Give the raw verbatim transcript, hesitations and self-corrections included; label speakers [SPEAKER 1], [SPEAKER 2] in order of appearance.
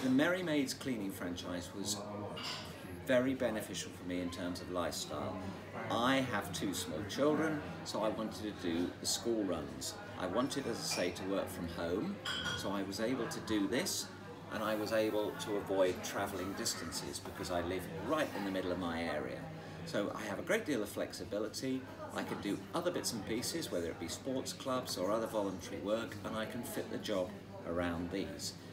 [SPEAKER 1] The Merry Maids cleaning franchise was very beneficial for me in terms of lifestyle. I have two small children, so I wanted to do the school runs. I wanted, as I say, to work from home, so I was able to do this, and I was able to avoid travelling distances because I live right in the middle of my area. So I have a great deal of flexibility. I can do other bits and pieces, whether it be sports clubs or other voluntary work, and I can fit the job around these.